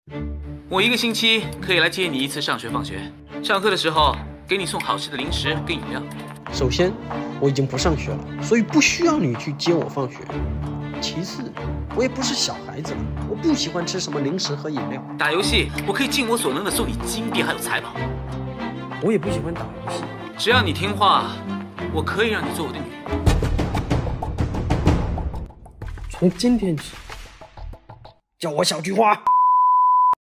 我1个星期可以来接你1次上学放学，上课的时候给你送好吃的零食跟饮料。 首先，我已经不上学了，所以不需要你去接我放学。其次，我也不是小孩子了，我不喜欢吃什么零食和饮料。 打游戏，我可以尽我所能的送你金币还有财宝。 我也不喜欢打游戏。 只要你听话，我可以让你做我的女人。 从今天起，叫我小菊花。